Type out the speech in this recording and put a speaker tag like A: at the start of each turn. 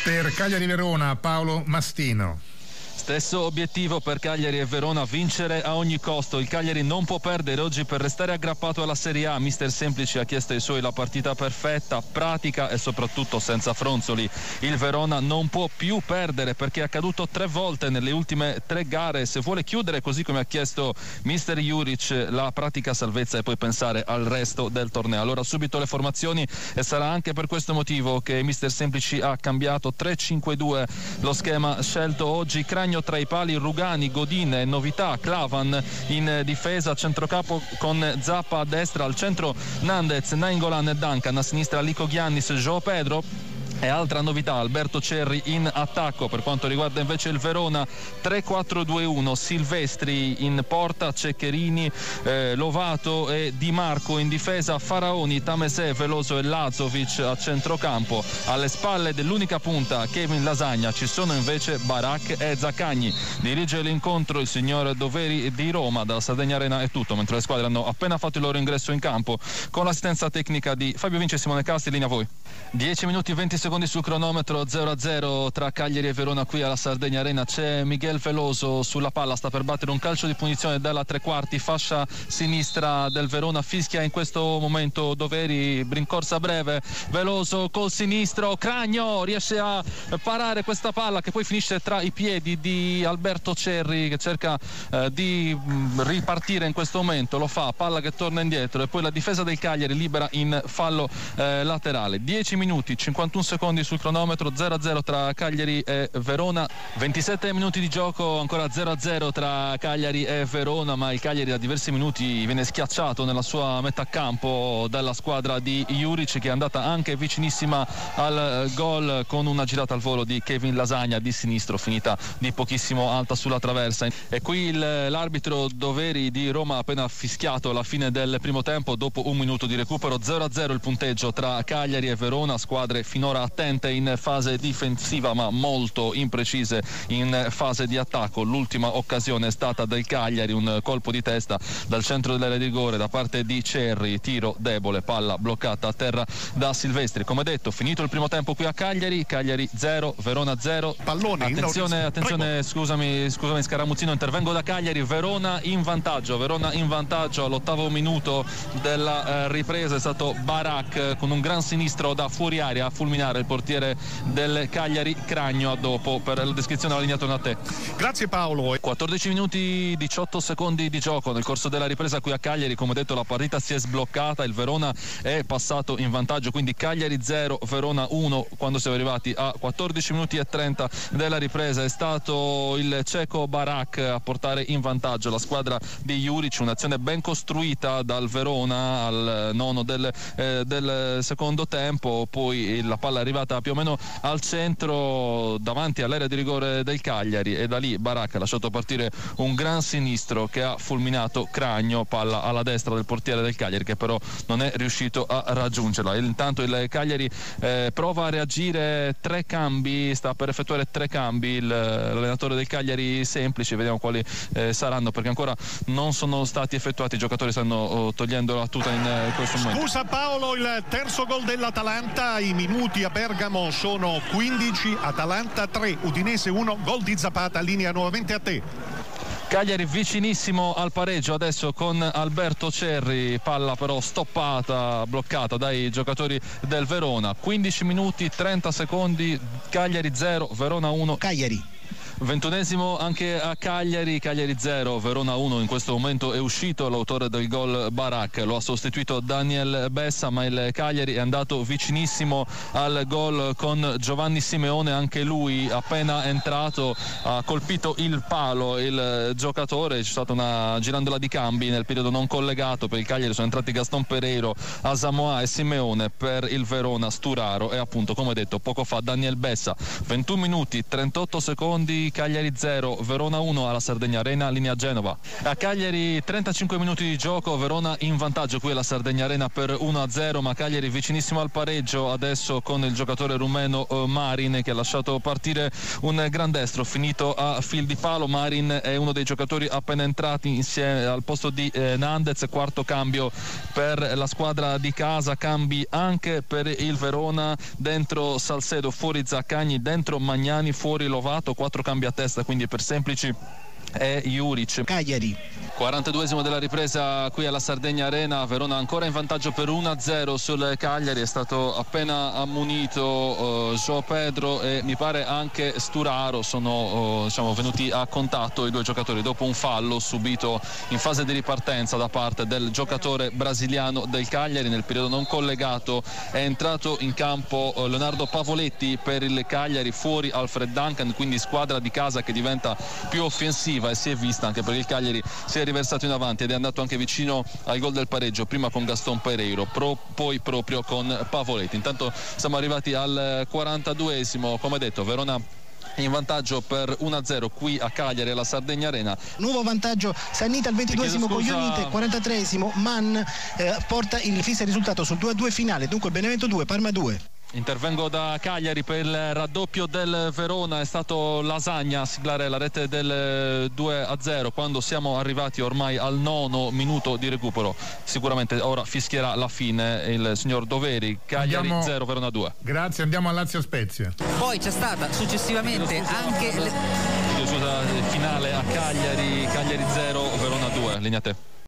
A: Per Cagliari-Verona, Paolo Mastino.
B: Stesso obiettivo per Cagliari e Verona, vincere a ogni costo. Il Cagliari non può perdere oggi per restare aggrappato alla Serie A. Mister Semplici ha chiesto ai suoi la partita perfetta, pratica e soprattutto senza fronzoli. Il Verona non può più perdere perché è accaduto 3 volte nelle ultime 3 gare. Se vuole chiudere, così come ha chiesto Mister Juric, la pratica salvezza e poi pensare al resto del torneo. Allora subito le formazioni, e sarà anche per questo motivo che Mister Semplici ha cambiato 3-5-2 lo schema scelto oggi. Cragno tra i pali, Rugani, Godin e novità Clavan in difesa, centrocampo con Zappa a destra, al centro Nandez, Nainggolan e Duncan, a sinistra Lico Giannis, João Pedro. E altra novità, Alberto Cerri in attacco. Per quanto riguarda invece il Verona, 3-4-2-1, Silvestri in porta, Ceccherini, Lovato e Di Marco in difesa, Faraoni, Tamesè, Veloso e Lazovic a centrocampo. Alle spalle dell'unica punta Kevin Lasagna ci sono invece Barak e Zaccagni. Dirige l'incontro il signor Doveri di Roma. Dalla Sardegna Arena è tutto, mentre le squadre hanno appena fatto il loro ingresso in campo, con l'assistenza tecnica di Fabio Vinci e Simone Casti. Linea a voi. 10 minuti e 20 secondi sul cronometro, 0-0 tra Cagliari e Verona qui alla Sardegna Arena. C'è Miguel Veloso sulla palla, sta per battere un calcio di punizione dalla 3/4, fascia sinistra del Verona. Fischia in questo momento Doveri, rincorsa breve, Veloso col sinistro, Cragno riesce a parare questa palla che poi finisce tra i piedi di Alberto Cerri, che cerca di ripartire in questo momento, lo fa, palla che torna indietro e poi la difesa del Cagliari libera in fallo laterale. 10 minuti 51 secondi sul cronometro, 0-0 tra Cagliari e Verona, 27 minuti di gioco, ancora 0-0 tra Cagliari e Verona, ma il Cagliari da diversi minuti viene schiacciato nella sua metà campo dalla squadra di Juric, che è andata anche vicinissima al gol con una girata al volo di Kevin Lasagna di sinistro, finita di pochissimo alta sulla traversa. E qui l'arbitro Doveri di Roma ha appena fischiato la fine del primo tempo dopo un minuto di recupero. 0-0 il punteggio tra Cagliari e Verona, squadre finora attente in fase difensiva ma molto imprecise in fase di attacco. L'ultima occasione è stata del Cagliari, un colpo di testa dal centro dell'area di rigore da parte di Cerri, tiro debole, palla bloccata a terra da Silvestri. Come detto, finito il primo tempo qui a Cagliari 0, Verona 0.
A: Pallone,
B: attenzione, scusami Scaramuzzino, intervengo da Cagliari. Verona in vantaggio all'8° minuto della ripresa. È stato Barak con un gran sinistro da fuori aria a fulminare il portiere del Cagliari, Cragno. A dopo per la descrizione alla linea, torna a te.
A: Grazie Paolo.
B: 14 minuti 18 secondi di gioco nel corso della ripresa qui a Cagliari. Come detto, la partita si è sbloccata, il Verona è passato in vantaggio, quindi Cagliari 0, Verona 1. Quando siamo arrivati a 14 minuti e 30 della ripresa è stato il ceco Barak a portare in vantaggio la squadra di Juric. Un'azione ben costruita dal Verona al 9 del secondo tempo, poi la palla è arrivata più o meno al centro davanti all'area di rigore del Cagliari e da lì Barak ha lasciato partire un gran sinistro che ha fulminato Cragno, palla alla destra del portiere del Cagliari che però non è riuscito a raggiungerla. E intanto il Cagliari prova a reagire, 3 cambi, sta per effettuare 3 cambi l'allenatore del Cagliari Semplici, vediamo quali saranno, perché ancora non sono stati effettuati, i giocatori stanno togliendo la tuta in questo momento.
A: Scusa Paolo, il terzo gol dell'Atalanta, i minuti a Bergamo sono 15, Atalanta 3, Udinese 1, gol di Zapata. Linea nuovamente a te.
B: Cagliari vicinissimo al pareggio adesso con Alberto Cerri, palla però stoppata, bloccata dai giocatori del Verona. 15 minuti 30 secondi, Cagliari 0, Verona 1.
C: Cagliari
B: 21esimo anche a Cagliari 0, Verona 1. In questo momento è uscito l'autore del gol Barak, lo ha sostituito Daniel Bessa, ma il Cagliari è andato vicinissimo al gol con Giovanni Simeone, anche lui appena entrato ha colpito il palo il giocatore. C'è stata una girandola di cambi nel periodo non collegato. Per il Cagliari sono entrati Gaston Pereiro, Asamoah e Simeone. Per il Verona Sturaro e appunto, come detto poco fa, Daniel Bessa. 21 minuti 38 secondi, qui Cagliari 0, Verona 1 alla Sardegna Arena, linea Genova. A Cagliari 35 minuti di gioco, Verona in vantaggio qui alla Sardegna Arena per 1-0, ma Cagliari vicinissimo al pareggio adesso con il giocatore rumeno Marin, che ha lasciato partire un gran destro finito a fil di palo. Marin è uno dei giocatori appena entrati insieme al posto di Nandez, quarto cambio per la squadra di casa, cambi anche per il Verona, dentro Salcedo, fuori Zaccagni, dentro Magnani, fuori Lovato, 4 cambi a testa quindi per Semplici e Juric.
C: Cagliari
B: 42esimo della ripresa qui alla Sardegna Arena, Verona ancora in vantaggio per 1-0 sul Cagliari. È stato appena ammonito João Pedro e mi pare anche Sturaro. Sono venuti a contatto i due giocatori dopo un fallo subito in fase di ripartenza da parte del giocatore brasiliano del Cagliari. Nel periodo non collegato è entrato in campo Leonardo Pavoletti per il Cagliari, fuori Alfred Duncan, quindi squadra di casa che diventa più offensiva, e si è vista anche perché il Cagliari si è riversato in avanti ed è andato anche vicino al gol del pareggio, prima con Gaston Pereiro, poi proprio con Pavoletti. Intanto siamo arrivati al 42esimo, come detto Verona in vantaggio per 1-0 qui a Cagliari alla Sardegna Arena.
C: Nuovo vantaggio Sannita al 22esimo con Ionite, 43esimo Mann porta il fissa il risultato sul 2-2 finale, dunque Benevento 2 Parma 2.
B: Intervengo da Cagliari per il raddoppio del Verona. È stato Lasagna a siglare la rete del 2-0 quando siamo arrivati ormai al 9° minuto di recupero. Sicuramente ora fischierà la fine il signor Doveri. Cagliari 0 Verona 2.
D: Grazie, andiamo a Lazio Spezia.
E: Poi c'è stata successivamente anche
B: finale a Cagliari 0 Verona 2. Linea te.